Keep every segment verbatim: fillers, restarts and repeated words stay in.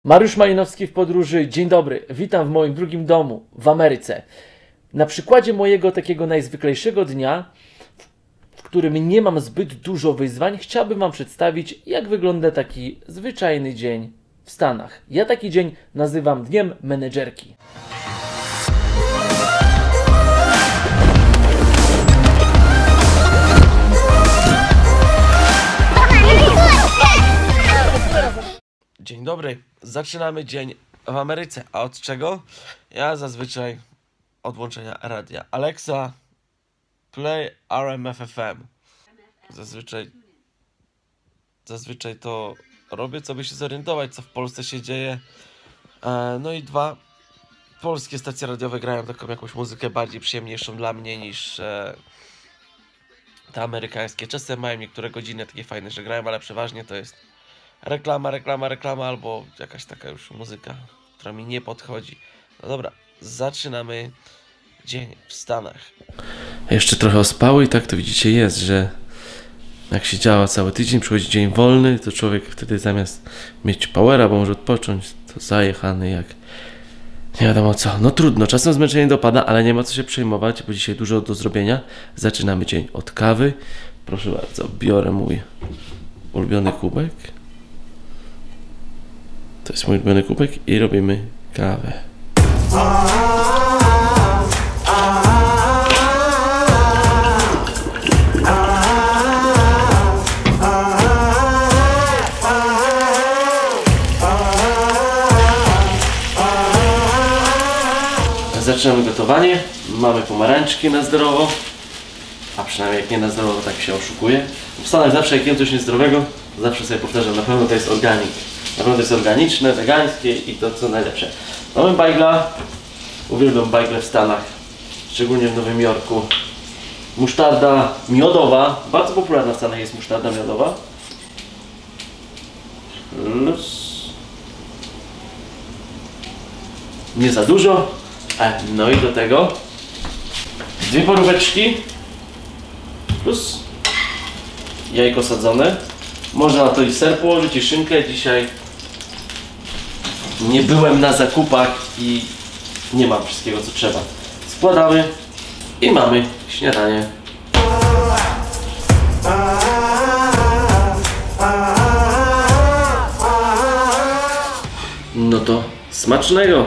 Mariusz Malinowski w podróży. Dzień dobry, witam w moim drugim domu w Ameryce. Na przykładzie mojego takiego najzwyklejszego dnia, w którym nie mam zbyt dużo wyzwań, chciałbym Wam przedstawić, jak wygląda taki zwyczajny dzień w Stanach. Ja taki dzień nazywam dniem menedżerki. Dzień dobry, zaczynamy dzień w Ameryce, a od czego? Ja zazwyczaj od włączenia radia. Alexa, play R M F F M. Zazwyczaj, zazwyczaj to robię, co by się zorientować, co w Polsce się dzieje. E, no i dwa, polskie stacje radiowe grają taką jakąś muzykę bardziej przyjemniejszą dla mnie niż e, te amerykańskie. Czasem mają niektóre godziny takie fajne, że grają, ale przeważnie to jest reklama, reklama, reklama albo jakaś taka już muzyka, która mi nie podchodzi. No dobra, zaczynamy dzień w Stanach. Jeszcze trochę ospały i tak to widzicie jest, że jak się działa cały tydzień, przychodzi dzień wolny, to człowiek wtedy zamiast mieć powera, bo może odpocząć, to zajechany jak nie wiadomo co. No trudno, czasem zmęczenie dopada, ale nie ma co się przejmować, bo dzisiaj dużo do zrobienia. Zaczynamy dzień od kawy. Proszę bardzo, biorę mój ulubiony kubek. To jest mój ulubiony kubek i robimy kawę. Zaczynamy gotowanie. Mamy pomarańczki na zdrowo. A przynajmniej jak nie na zdrowo, to tak się oszukuje. W Stanach zawsze jak jem coś niezdrowego, zawsze sobie powtarzam, na pewno to jest organik. Na pewno to jest organiczne, wegańskie i to co najlepsze. Mamy bajgla. Uwielbiam bajgle w Stanach. Szczególnie w Nowym Jorku. Musztarda miodowa. Bardzo popularna w Stanach jest musztarda miodowa. Plus. Nie za dużo. E, no i do tego dwie poróweczki. Plus jajko sadzone. Można na to i ser położyć, i szynkę. Dzisiaj nie byłem na zakupach i nie mam wszystkiego, co trzeba. Składamy i mamy śniadanie. No to smacznego!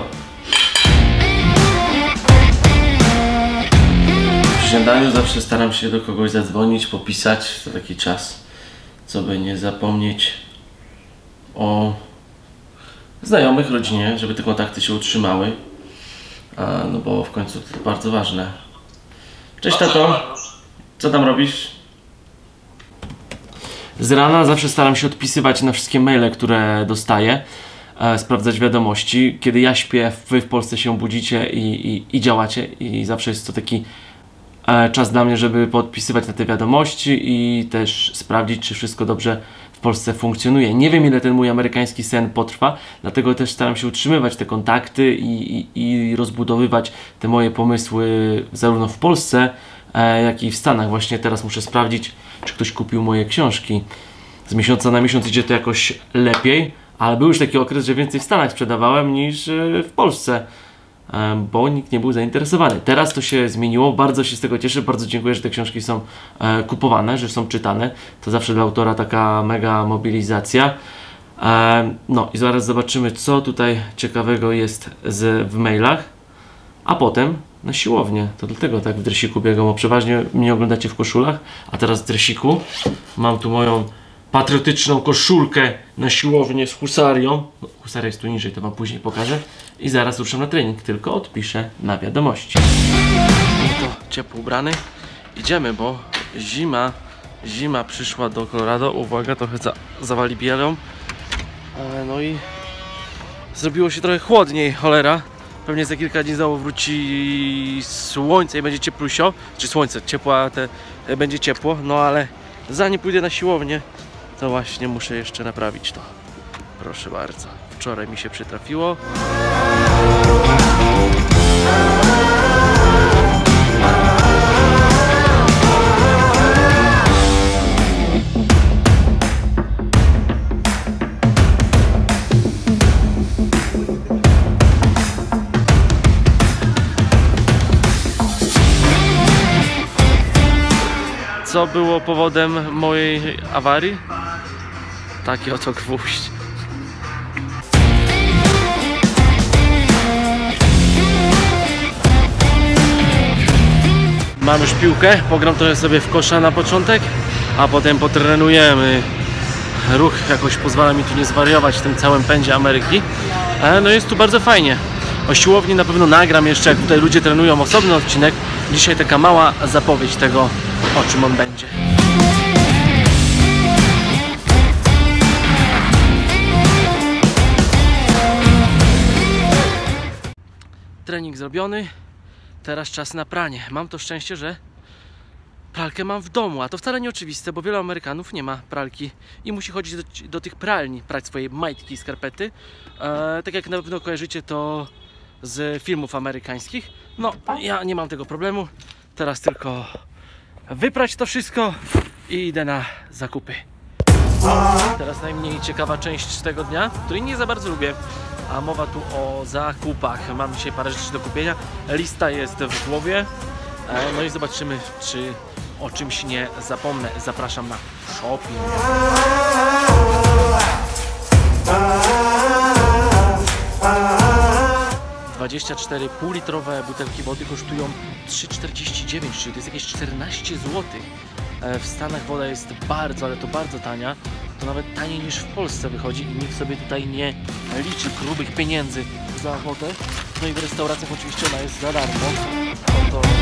Przy śniadaniu zawsze staram się do kogoś zadzwonić, popisać. To taki czas, co by nie zapomnieć o znajomych, rodzinie, żeby te kontakty się utrzymały. A, no bo w końcu to bardzo ważne. Cześć tato, co tam robisz? Z rana zawsze staram się odpisywać na wszystkie maile, które dostaję, e, sprawdzać wiadomości. Kiedy ja śpię, wy w Polsce się budzicie i, i, i działacie i zawsze jest to taki e, czas dla mnie, żeby podpisywać na te wiadomości i też sprawdzić, czy wszystko dobrze w Polsce funkcjonuje. Nie wiem, ile ten mój amerykański sen potrwa, dlatego też staram się utrzymywać te kontakty i, i, i rozbudowywać te moje pomysły zarówno w Polsce, e, jak i w Stanach. Właśnie teraz muszę sprawdzić, czy ktoś kupił moje książki. Z miesiąca na miesiąc idzie to jakoś lepiej, ale był już taki okres, że więcej w Stanach sprzedawałem niż e, w Polsce, e, bo nikt nie był zainteresowany. Teraz to się zmieniło, bardzo się z tego cieszę, bardzo dziękuję, że te książki są e, kupowane, że są czytane. To zawsze dla autora taka mega mobilizacja. E, no i zaraz zobaczymy, co tutaj ciekawego jest z, w mailach, a potem na siłownię. To dlatego tak w dresiku biegam, bo przeważnie mnie oglądacie w koszulach, a teraz w dresiku. Mam tu moją patriotyczną koszulkę na siłownię z husarią. No, husaria jest tu niżej, to Wam później pokażę. I zaraz ruszam na trening, tylko odpiszę na wiadomości. No to ciepło ubrany. Idziemy, bo zima, zima przyszła do Colorado. Uwaga, trochę za, zawali bielą. E, no i zrobiło się trochę chłodniej, cholera. Pewnie za kilka dni znowu wróci słońce i będzie cieplusio. Czy słońce, ciepła, te, będzie ciepło. No ale zanim pójdę na siłownię, to właśnie muszę jeszcze naprawić to. Proszę bardzo. Wczoraj mi się przytrafiło. co było powodem mojej awarii? Taki oto gwóźdź. Mam już piłkę, pogram trochę sobie w kosza na początek, a potem potrenujemy. Ruch jakoś pozwala mi tu nie zwariować w tym całym pędzie Ameryki. No jest tu bardzo fajnie. O siłowni na pewno nagram jeszcze, jak tutaj ludzie trenują, osobny odcinek. Dzisiaj taka mała zapowiedź tego, o czym on będzie. Trening zrobiony. Teraz czas na pranie. Mam to szczęście, że pralkę mam w domu, a to wcale nie oczywiste, bo wielu Amerykanów nie ma pralki i musi chodzić do, do tych pralni, prać swoje majtki i skarpety. E, tak jak na pewno kojarzycie to z filmów amerykańskich. No, ja nie mam tego problemu. Teraz tylko wyprać to wszystko i idę na zakupy. Teraz najmniej ciekawa część tego dnia, której nie za bardzo lubię. A mowa tu o zakupach. Mam dzisiaj parę rzeczy do kupienia. Lista jest w głowie. No i zobaczymy, czy o czymś nie zapomnę. Zapraszam na shopping. dwadzieścia cztery półlitrowe butelki wody kosztują trzy czterdzieści dziewięć, czyli to jest jakieś czternaście złotych. W Stanach woda jest bardzo, ale to bardzo tania. To nawet taniej niż w Polsce wychodzi i nikt sobie tutaj nie liczy grubych pieniędzy za wodę. No i w restauracjach oczywiście ona jest za darmo. No to...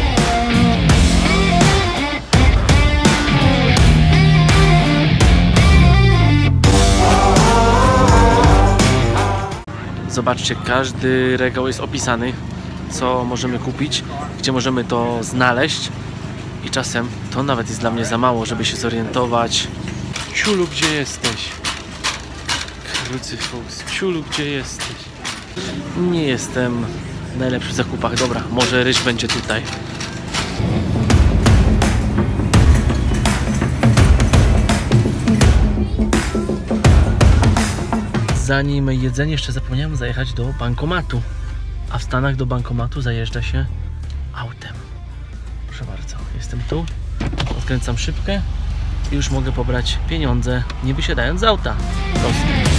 Zobaczcie, każdy regał jest opisany, co możemy kupić, gdzie możemy to znaleźć. I czasem to nawet jest dla mnie za mało, żeby się zorientować. Ciulu, gdzie jesteś? Krucyfus, ciulu, gdzie jesteś? Nie jestem najlepszy w zakupach. Dobra, może ryż będzie tutaj. Zanim jedzenie, jeszcze zapomniałem zajechać do bankomatu. A w Stanach do bankomatu zajeżdża się autem. Proszę bardzo, jestem tu, odkręcam szybkę i już mogę pobrać pieniądze, nie wysiadając z auta. Proste.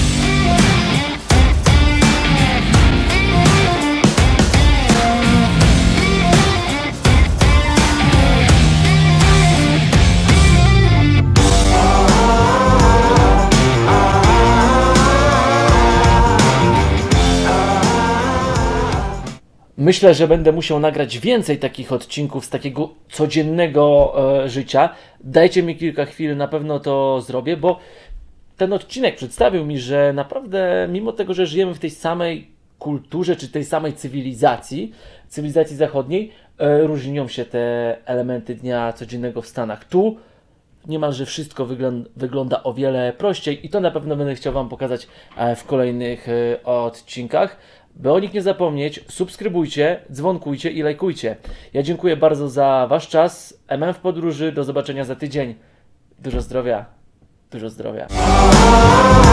Myślę, że będę musiał nagrać więcej takich odcinków z takiego codziennego e, życia. Dajcie mi kilka chwil, na pewno to zrobię, bo ten odcinek przedstawił mi, że naprawdę mimo tego, że żyjemy w tej samej kulturze, czy tej samej cywilizacji, cywilizacji zachodniej, e, różnią się te elementy dnia codziennego w Stanach. Tu niemalże wszystko wygląda, wygląda o wiele prościej i to na pewno będę chciał Wam pokazać e, w kolejnych e, odcinkach. By o nich nie zapomnieć, subskrybujcie, dzwonkujcie i lajkujcie. Ja dziękuję bardzo za Wasz czas. M M w podróży. Do zobaczenia za tydzień. Dużo zdrowia. Dużo zdrowia.